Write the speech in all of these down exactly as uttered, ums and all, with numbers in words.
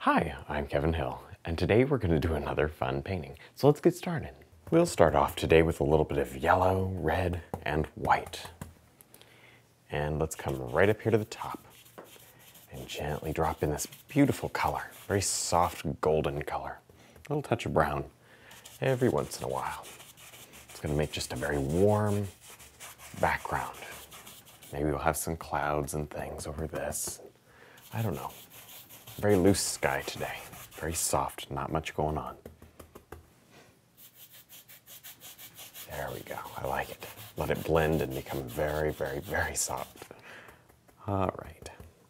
Hi, I'm Kevin Hill, and today we're going to do another fun painting. So let's get started. We'll start off today with a little bit of yellow, red, and white. And let's come right up here to the top and gently drop in this beautiful color, very soft golden color. A little touch of brown every once in a while. It's going to make just a very warm background. Maybe we'll have some clouds and things over this. I don't know. Very loose sky today. Very soft, not much going on. There we go. I like it. Let it blend and become very, very, very soft. All right.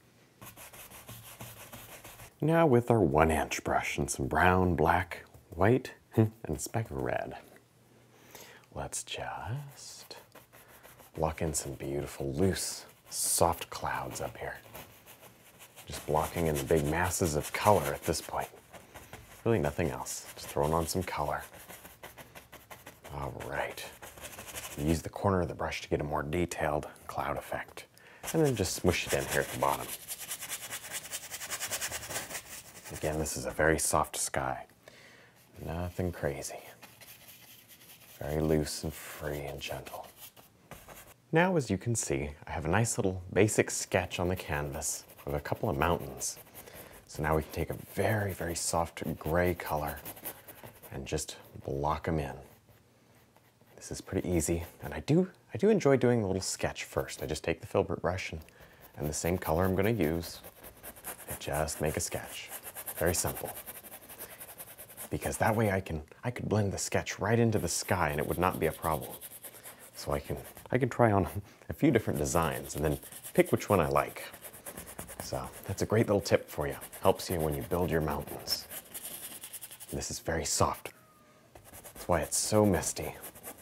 Now with our one inch brush and some brown, black, white, and a speck of red, let's just block in some beautiful, loose, soft clouds up here. Just blocking in the big masses of color at this point. Really nothing else. Just throwing on some color. All right. Use the corner of the brush to get a more detailed cloud effect. And then just smush it in here at the bottom. Again, this is a very soft sky. Nothing crazy. Very loose and free and gentle. Now, as you can see, I have a nice little basic sketch on the canvas with a couple of mountains. So now we can take a very, very soft gray color and just block them in. This is pretty easy, and I do, I do enjoy doing the little sketch first. I just take the filbert brush and, and the same color I'm going to use and just make a sketch. Very simple. Because that way I can, I could blend the sketch right into the sky and it would not be a problem. So I can, I can try on a few different designs and then pick which one I like. So that's a great little tip for you. Helps you when you build your mountains. This is very soft. That's why it's so misty.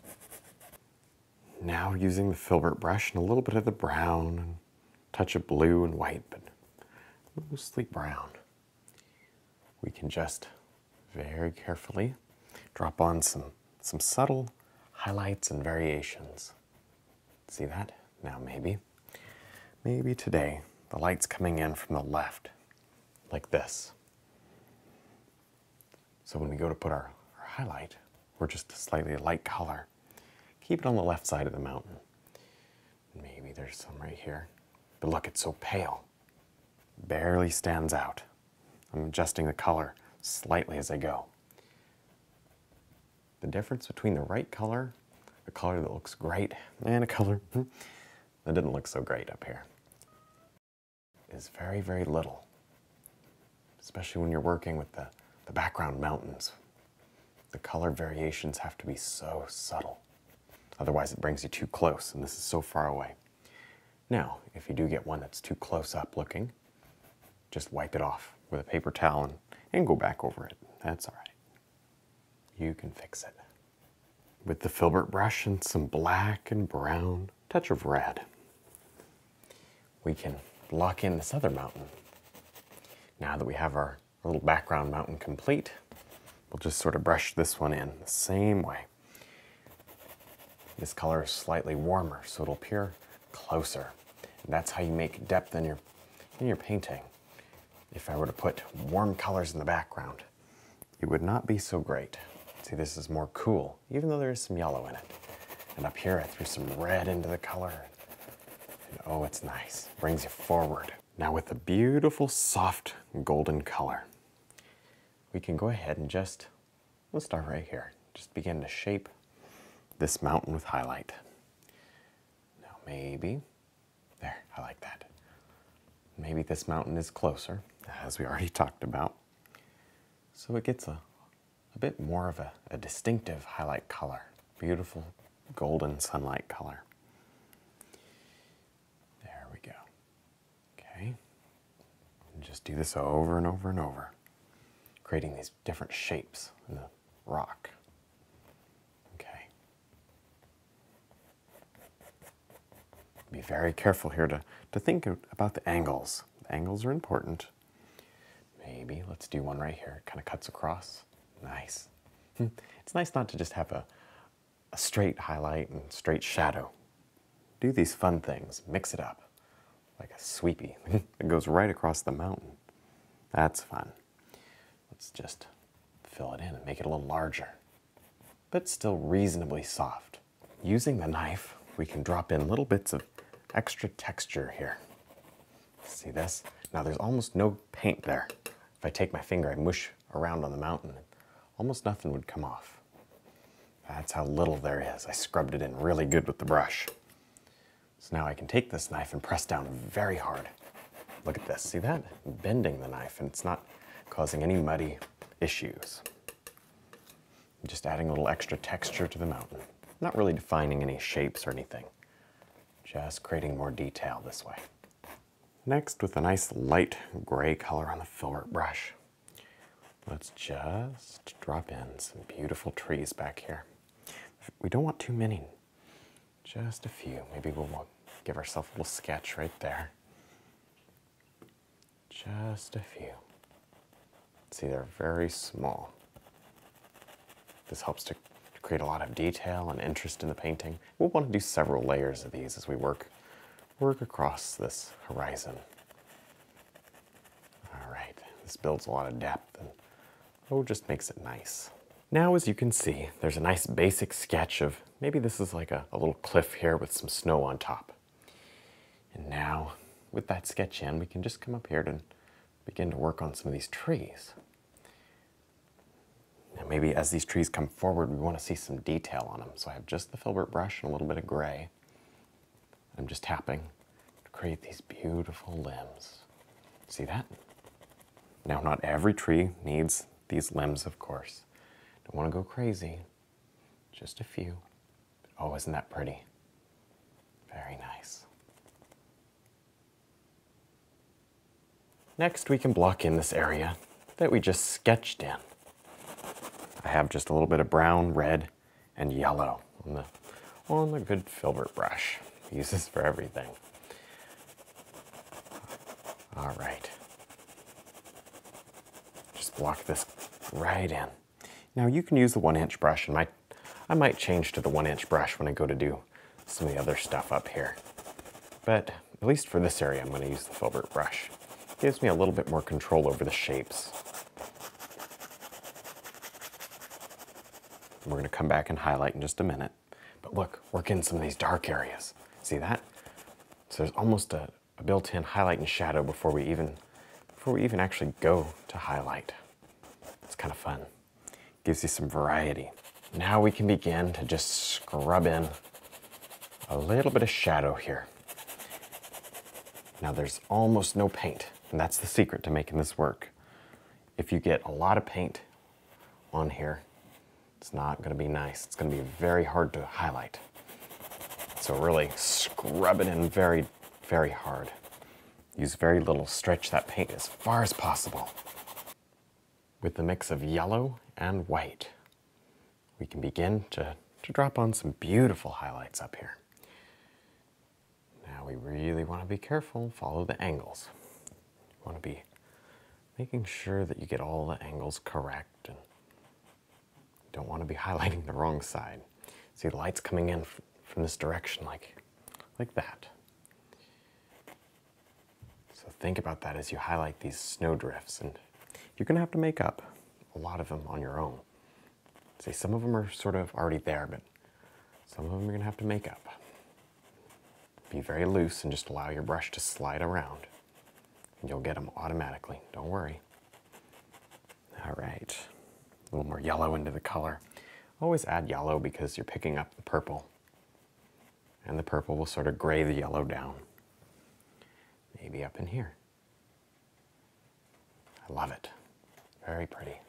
Now using the filbert brush and a little bit of the brown and a touch of blue and white, but mostly brown, we can just very carefully drop on some, some subtle highlights and variations. See that? Now maybe, maybe today, the light's coming in from the left, like this. So when we go to put our, our highlight, we're just a slightly light color. Keep it on the left side of the mountain. Maybe there's some right here. But look, it's so pale. Barely stands out. I'm adjusting the color slightly as I go. The difference between the right color, a color that looks great, and a color that didn't look so great up here, is very, very little, especially when you're working with the, the background mountains. The color variations have to be so subtle. Otherwise it brings you too close, and this is so far away. Now, if you do get one that's too close up looking, just wipe it off with a paper towel and, and go back over it. That's all right. You can fix it. With the filbert brush and some black and brown, touch of red, we can block in this other mountain. Now that we have our, our little background mountain complete, we'll just sort of brush this one in the same way. This color is slightly warmer, so it'll appear closer. And that's how you make depth in your, in your painting. If I were to put warm colors in the background, it would not be so great. See, this is more cool, even though there is some yellow in it. And up here, I threw some red into the color. And oh, it's nice. Brings you forward. Now with a beautiful, soft, golden color, we can go ahead and just, we'll start right here. Just begin to shape this mountain with highlight. Now maybe, there, I like that. Maybe this mountain is closer, as we already talked about. So it gets a, a bit more of a, a distinctive highlight color. Beautiful golden sunlight color. There we go. Okay. And just do this over and over and over, creating these different shapes in the rock. Okay. Be very careful here to, to think about the angles. The angles are important. Maybe let's do one right here. It kind of cuts across. Nice. It's nice not to just have a, a straight highlight and straight shadow. Do these fun things. Mix it up. Like a sweepy that goes right across the mountain. That's fun. Let's just fill it in and make it a little larger, but still reasonably soft. Using the knife, we can drop in little bits of extra texture here. See this? Now there's almost no paint there. If I take my finger, I mush around on the mountain, almost nothing would come off. That's how little there is. I scrubbed it in really good with the brush. So now I can take this knife and press down very hard. Look at this, see that? I'm bending the knife and it's not causing any muddy issues. I'm just adding a little extra texture to the mountain. Not really defining any shapes or anything. Just creating more detail this way. Next, with a nice light gray color on the filbert brush, let's just drop in some beautiful trees back here. We don't want too many, just a few. Maybe we'll give ourselves a little sketch right there. Just a few. See, they're very small. This helps to create a lot of detail and interest in the painting. We'll want to do several layers of these as we work, work across this horizon. All right, this builds a lot of depth and oh, just makes it nice. Now, as you can see, there's a nice basic sketch of, maybe this is like a, a little cliff here with some snow on top. And now, with that sketch in, we can just come up here and begin to work on some of these trees. Now maybe as these trees come forward, we want to see some detail on them. So I have just the filbert brush and a little bit of gray. I'm just tapping to create these beautiful limbs. See that? Now, not every tree needs these limbs, of course. Don't want to go crazy. Just a few. Oh, isn't that pretty? Very nice. Next, we can block in this area that we just sketched in. I have just a little bit of brown, red, and yellow on the, on the good filbert brush. Use this for everything. All right. Just block this right in. Now you can use the one inch brush, and my, I might change to the one inch brush when I go to do some of the other stuff up here. But at least for this area, I'm going to use the filbert brush. It gives me a little bit more control over the shapes. We're going to come back and highlight in just a minute. But look, work in some of these dark areas. See that? So there's almost a, a built-in highlight and shadow before we even before we even actually go to highlight. It's kind of fun. Gives you some variety. Now we can begin to just scrub in a little bit of shadow here. Now there's almost no paint, and that's the secret to making this work. If you get a lot of paint on here, it's not going to be nice. It's going to be very hard to highlight. So really scrub it in very, very hard. Use very little. Stretch that paint as far as possible. With the mix of yellow and white, we can begin to, to drop on some beautiful highlights up here. Now we really want to be careful and follow the angles. You want to be making sure that you get all the angles correct and don't want to be highlighting the wrong side. See, the light's coming in from this direction like, like that. So think about that as you highlight these snow drifts, and you're going to have to make up a lot of them on your own. See, some of them are sort of already there, but some of them you're going to have to make up. Be very loose and just allow your brush to slide around, and you'll get them automatically. Don't worry. All right. A little more yellow into the color. Always add yellow because you're picking up the purple. And the purple will sort of gray the yellow down. Maybe up in here. I love it. Very pretty.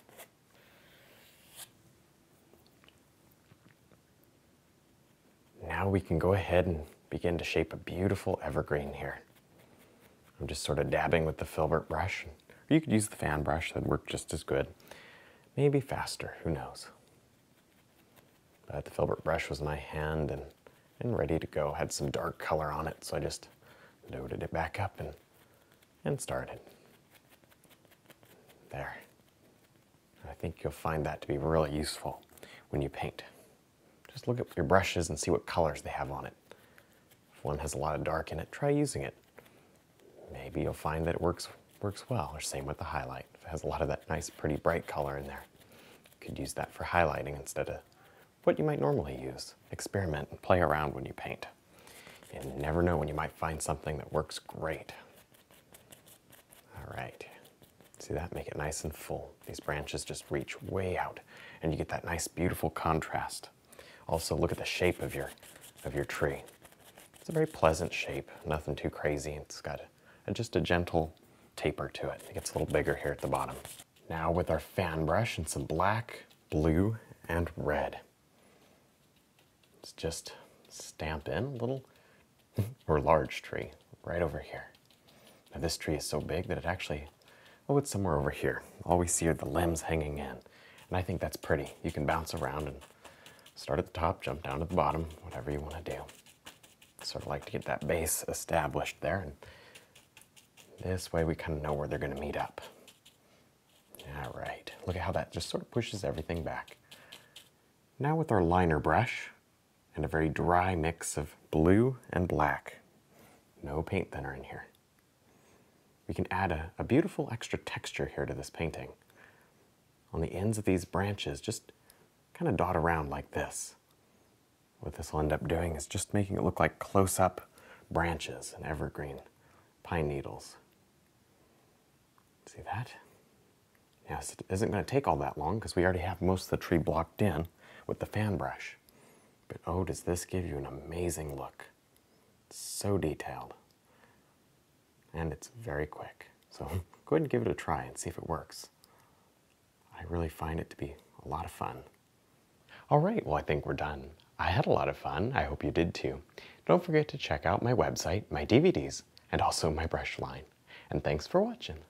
Now we can go ahead and begin to shape a beautiful evergreen here. I'm just sort of dabbing with the filbert brush. Or you could use the fan brush, that'd work just as good. Maybe faster, who knows. But the filbert brush was in my hand and, and ready to go. Had some dark color on it, so I just loaded it back up and, and started. There. I think you'll find that to be really useful when you paint. Just look at your brushes and see what colors they have on it. If one has a lot of dark in it, try using it. Maybe you'll find that it works, works well, or same with the highlight. It has a lot of that nice, pretty bright color in there. You could use that for highlighting instead of what you might normally use. Experiment and play around when you paint. You never know when you might find something that works great. All right, see that? Make it nice and full. These branches just reach way out, and you get that nice, beautiful contrast. Also, look at the shape of your, of your tree. It's a very pleasant shape, nothing too crazy. It's got a, a, just a gentle taper to it. It gets a little bigger here at the bottom. Now with our fan brush and some black, blue, and red. Let's just stamp in a little or large tree right over here. Now this tree is so big that it actually, oh, it's somewhere over here. All we see are the limbs hanging in. And I think that's pretty. You can bounce around and start at the top, jump down to the bottom, whatever you want to do. Sort of like to get that base established there. And this way we kind of know where they're going to meet up. All right, look at how that just sort of pushes everything back. Now with our liner brush and a very dry mix of blue and black, no paint thinner in here, we can add a, a beautiful extra texture here to this painting. On the ends of these branches, just kind of dot around like this. What this will end up doing is just making it look like close-up branches and evergreen pine needles. See that? Yes, it isn't going to take all that long because we already have most of the tree blocked in with the fan brush. But oh, does this give you an amazing look. It's so detailed. And it's very quick. So go ahead and give it a try and see if it works. I really find it to be a lot of fun. All right, well, I think we're done. I had a lot of fun. I hope you did too. Don't forget to check out my website, my D V Ds, and also my brush line. And thanks for watching.